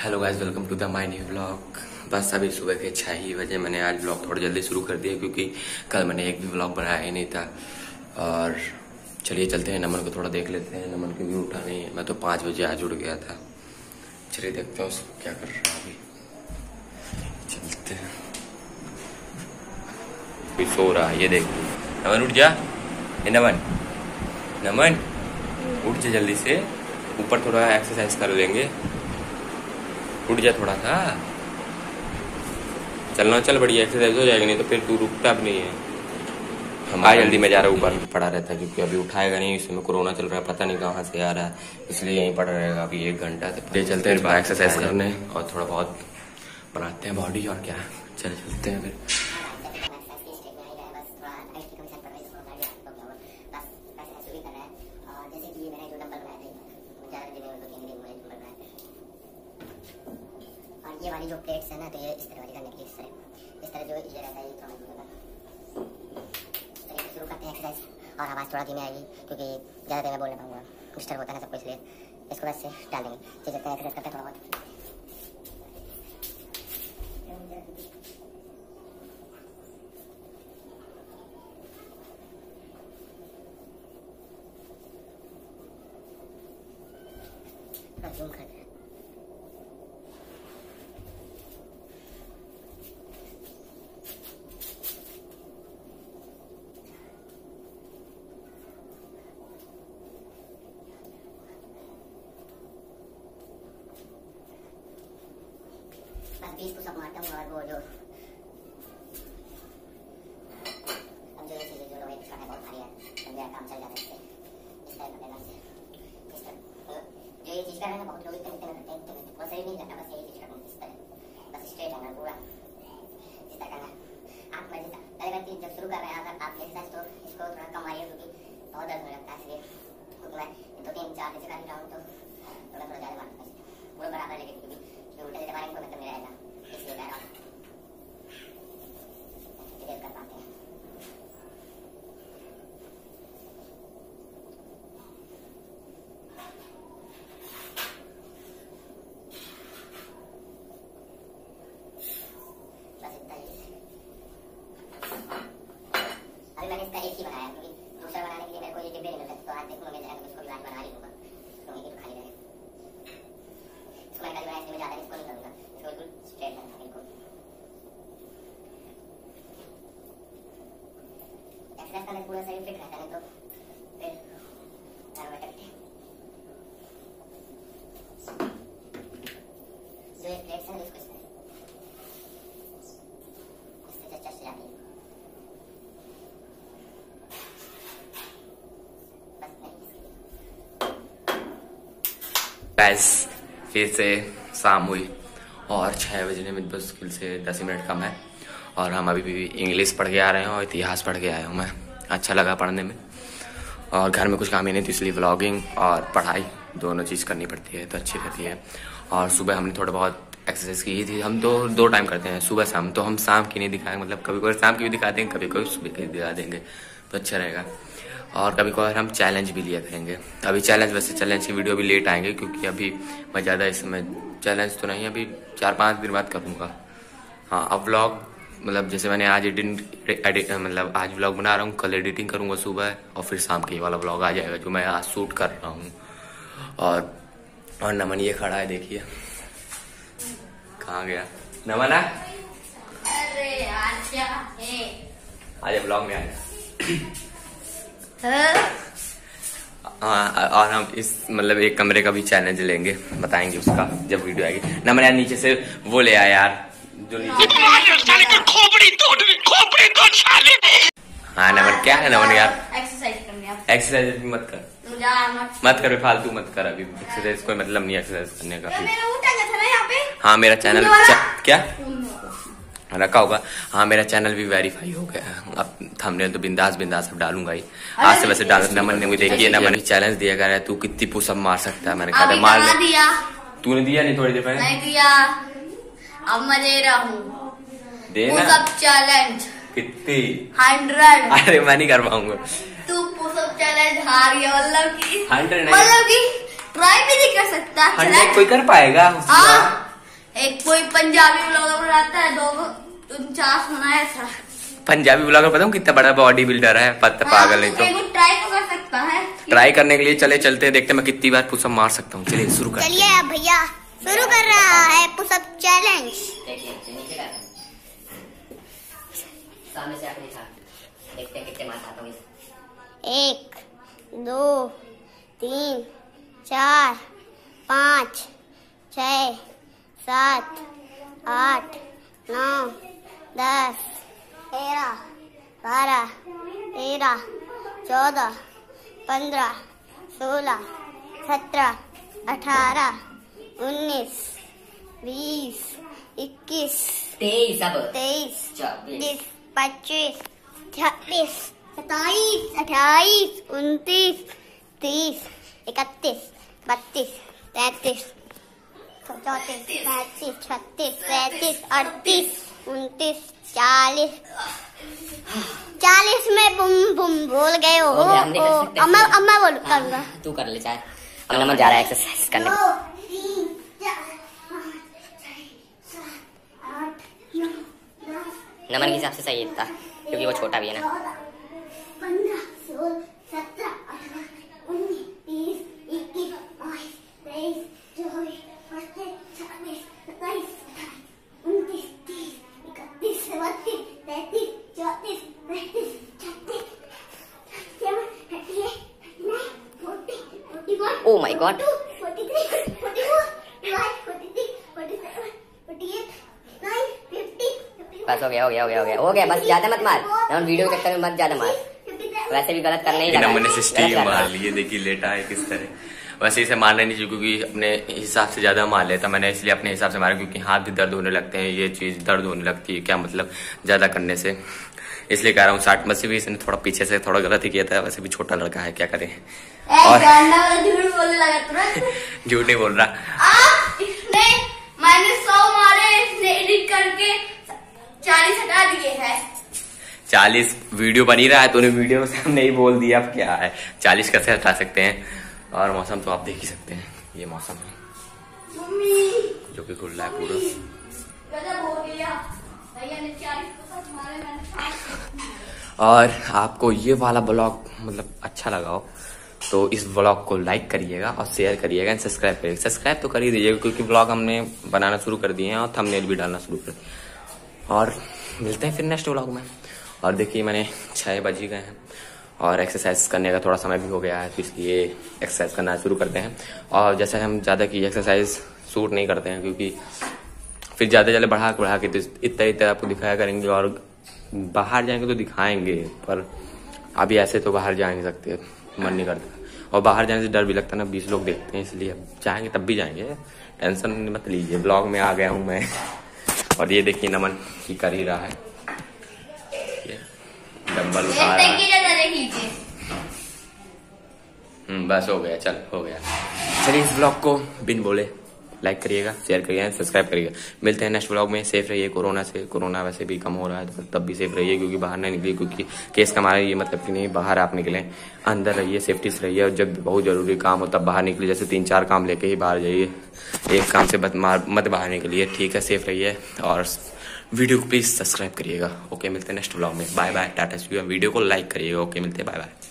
Hello guys, welcome to the my new vlog. बस अभी सुबह के 6 ही बजे मैंने आज व्लॉग थोड़ा जल्दी शुरू कर दिया क्योंकि कल मैंने एक भी व्लॉग बनाया ही नहीं था। और चलिए चलते हैं, नमन को थोड़ा देख लेते हैं। नमन क्योंकि उठा नहीं है, मैं तो 5 बजे आज उठ गया था। चलिए देखते हैं उसको क्या कर रहा है अभी। चलते हैं, अभी सो रहा है, ये देख। नमन उठ जा, नमन नमन उठ जा जल्दी से, ऊपर थोड़ा एक्सरसाइज कर लेंगे। उठ जा थोड़ा सा, चलना चल, बढ़िया एक्सरसाइज हो जाएगी, नहीं तो फिर तू रुकता भी नहीं है। हम आए जल्दी, मैं जा रहा हूँ ऊपर। पड़ा रहता है क्योंकि अभी उठाएगा नहीं, इसमें कोरोना चल रहा है, पता नहीं कहाँ से आ रहा है, इसलिए यहीं पड़ा रहेगा अभी 1 घंटा। तो चलते हैं एक्सरसाइज करने और थोड़ा बहुत बनाते हैं बॉडी। और क्या, चलते हैं फिर। ये वाली जो प्लेट्स है ना, तो ये इस तरह वाली करने के लिए इस तरह जो ये रहता है, ये थोड़ा शुरू करते हैं एक्सरसाइज। और आवाज़ थोड़ा धीमी आएगी क्योंकि ज़्यादा देर में बोल नहीं पाऊंगा, डिस्टर्ब होता है ना सबको, इसलिए इसको बस से डाल देंगे। चलिए चलते हैं, एक्सरसाइज करते हैं थोड़ा बहुत। जूम करते हैं। बस 20 पुशअप मारता हूँ और वो जो अब जो ये चीज़ें जो लोहे की शॉट है बहुत भारी है, तो मेरा काम चल जाता है इससे। इस तरह करने से इस तरह जो ये चीज़ कर रहे हैं ना, बहुत लोग इतने करते हैं, वो सही नहीं करता। बस यही चीज़ करना इस तरह, बस स्ट्रेट रहना पूरा, इस तरह करना। आप मर्जी था पहले जब शुरू कर रहे हैं अगर आप एक्सरसाइज, तो इसको थोड़ा कम मारिए क्योंकि बहुत दर्द होने लगता है। इसलिए क्योंकि मैं 2-3-4 दिन से कर रहा हूँ, तो मैं थोड़ा ज़्यादा मारता हूँ पूरा बराबर, लेकिन क्योंकि उल्टे सीधे मारेंगे तो मतलब नहीं रहेगा, इसलिए कह रहा हूँ देर कर पाते हैं। बस इतना ही। अभी मैंने इसका एक ही बनाया क्योंकि दूसरा बनाने के लिए मेरे को ये डिब्बे नहीं मिलते, तो आज देखूंगा मैं जरा इसको भी आज बना ही लूँगा, तो ये तो खाली रहे। इसको मैंने कल बनाया, इसलिए मैं ज़्यादा इसको नहीं करूँगा, इसको बिल्कुल स्ट्रेट करना बिल्कुल। एक्सरसाइज करने से पूरा शरीर फिट रहता है, तो फिर घर में करते हैं। जो ये प्लेट्स हैं इसको इससे चस्ट जाती है। बस फिर से शाम हुई और 6 बजने में मुश्किल से 10 मिनट कम है। और हम अभी भी इंग्लिश पढ़ के आ रहे हैं और इतिहास पढ़ के आया हूँ मैं। अच्छा लगा पढ़ने में, और घर में कुछ काम ही नहीं, तो इसलिए व्लॉगिंग और पढ़ाई दोनों चीज़ करनी पड़ती है तो अच्छी रहती है। और सुबह हमने थोड़ा बहुत एक्सरसाइज की थी। हम तो 2 टाइम करते हैं, सुबह शाम। तो हम शाम की नहीं दिखाएंगे, मतलब कभी कभी शाम की भी दिखा देंगे, कभी कभी सुबह की दिखा देंगे, तो अच्छा रहेगा। और कभी कभार हम चैलेंज भी लिया करेंगे। अभी चैलेंज की वीडियो भी लेट आएंगे क्योंकि अभी मैं ज़्यादा इस समय चैलेंज तो नहीं, अभी 4-5 दिन बाद करूँगा। हाँ, अब व्लॉग मतलब जैसे मैंने आज मतलब आज व्लॉग बना रहा हूँ, कल एडिटिंग करूँगा सुबह, और फिर शाम के वाला व्लॉग आ जाएगा जो मैं आज शूट कर रहा हूँ। और नमन ये खड़ा है, देखिए कहाँ गया नमन। अरे आजा आज व्लॉग में आया। हाँ, और हम इस मतलब एक कमरे का भी चैलेंज लेंगे, बताएंगे उसका जब वीडियो आएगी। नमन यार नीचे से वो ले आया यार, जो नीचे खोपड़ी तोड़ साले। हाँ नमन, क्या है नमन यार, एक्सरसाइज भी मत कर फालतू मत कर। अभी एक्सरसाइज कोई मतलब नहीं एक्सरसाइज करने का। हाँ मेरा चैनल क्या रखा होगा। हाँ मेरा चैनल भी वेरीफाई हो गया है। अब थंबनेल तो बिंदास अब डालूंगा ही आज से। वैसे डाल नमन ने मुझे देखिए, नमन चैलेंज दिया कर रहा है, तू कितनी पुशअप मार सकता है। मैंने कहा मार दिया, तूने दिया नहीं थोड़ी देर पहले नहीं दिया, अब मैं दे रहा हूँ देना चैलेंज कितनी 100। अरे मैं नहीं कर पाऊंगा। तू पुशअप चैलेंज हार गया, मतलब की 100 नहीं, मतलब की ट्राई भी नहीं कर सकता। 100 कोई कर पाएगा। हाँ एक कोई पंजाबी ब्लॉगर बनाता है 249 बनाया था। पंजाबी ब्लॉगर पता हूँ कितना बड़ा बॉडी बिल्डर है, पता पागल है। तो ट्राई तो कर सकता है। ट्राई करने के लिए चलते देखते मैं कितनी बार पुशअप मार सकता हूँ। चलिए शुरू करते हैं। चलिए अब भैया शुरू कर रहा है पुशअप चैलेंज। सामने से आके देखते हैं कितने मार खाता हूँ। 1 2 3 4 5 6 7 8 9 10 11 12 13 14 15 16 17 18 19 20 21 23 अब 23 24 25 26 27 28 29 30 31 32 33 34 35 36 37 38 29 40 में बुम बुम बोल गए हो। अम्मा बोल करूंगा। तू कर ले चाहे। अब नमन जा रहा है एक्सरसाइज करने। 2 3 4 5 6 7 8 9 10 नमन के हिसाब से सही था क्योंकि वो छोटा भी है ना। 15 16 17 18 19 20 21 22 23 24 25 26 27 29 30 31 32 33 34 35 36 37 38 39 40 41 Oh my God. 43 44 45 46 47 48 9 50 बस हो गया बस ज्यादा मत मार नमन, वीडियो के चक्कर में मत ज्यादा मार। वैसे भी गलत करने ही लगा। नमन ने स्टीम मार लिए, देखिए लेटा है किस तरह। वैसे इसे मारना नहीं चाहिए क्योंकि अपने हिसाब से ज्यादा मार लेता। मैंने इसलिए अपने हिसाब से मारा क्योंकि हाथ भी दर्द होने लगते हैं, ये चीज दर्द होने लगती है। क्या मतलब ज्यादा करने से, इसलिए कह रहा हूँ 60 में से भी इसने थोड़ा पीछे से थोड़ा गलत ही किया था। वैसे भी छोटा लड़का है, क्या करे। और झूठ नहीं बोल रहा। इसने मैंने 100 मारे, इसने एडिट करके 40 हटा दिए हैं। 40 वीडियो बनी रहा है तो उन्हें वीडियो से हमने ही बोल दिया। अब क्या है, 40 कैसे हटा सकते हैं। और मौसम तो आप देख ही सकते हैं, ये मौसम है जो कि खुल रहा है पूरा। गजब हो गया भैया ने 40 मारे, मैंने। और आपको ये वाला ब्लॉग मतलब अच्छा लगा हो तो इस ब्लॉग को लाइक करिएगा और शेयर करिएगा एंड सब्सक्राइब करिएगा। सब्सक्राइब तो कर ही दीजिएगा क्योंकि ब्लॉग हमने बनाना शुरू कर दिए हैं और थंबनेल भी डालना शुरू कर दिए। और मिलते हैं फिर नेक्स्ट ब्लॉग में। और देखिए मैंने 6 बज गए हैं और एक्सरसाइज करने का थोड़ा समय भी हो गया है तो इसलिए एक्सरसाइज करना शुरू करते हैं। और जैसे हम ज़्यादा की एक्सरसाइज शूट नहीं करते हैं क्योंकि फिर ज़्यादा बढ़ा के तो इतना आपको दिखाया करेंगे और बाहर जाएंगे तो दिखाएंगे, पर अभी ऐसे तो बाहर जा नहीं सकते, मन नहीं करता। और बाहर जाने से डर भी लगता है ना, 20 लोग देखते हैं, इसलिए अब जाएंगे तब भी जाएंगे, टेंशन मत लीजिए। ब्लॉग में आ गया हूँ मैं। और ये देखिए नमन की कर ही रहा है, डंबल उठा रहा है। बस हो गया, चल हो गया। चलिए इस ब्लॉग को बिन बोले लाइक करिएगा, शेयर करिएगा, सब्सक्राइब करिएगा। मिलते हैं नेक्स्ट ब्लॉग में। सेफ रहिए कोरोना से। कोरोना वैसे भी कम हो रहा है तो तब भी सेफ रहिए क्योंकि बाहर नहीं निकलिए क्योंकि केस कमा रहे, ये मतलब कि नहीं बाहर आप निकलें, अंदर रहिए, सेफ्टी से रहिए। और जब बहुत जरूरी काम हो तब बाहर निकलिए, जैसे 3-4 काम लेके ही बाहर जाइए, एक काम से मत बाहर निकलिए। ठीक है, सेफ रहिए और वीडियो को प्लीज सब्सक्राइब करिएगा। ओके, मिलते हैं नेक्स्ट ब्लॉग में। Bye bye, tata see you. Video को लाइक करिएगा। ओके, मिलते हैं, बाय बाय।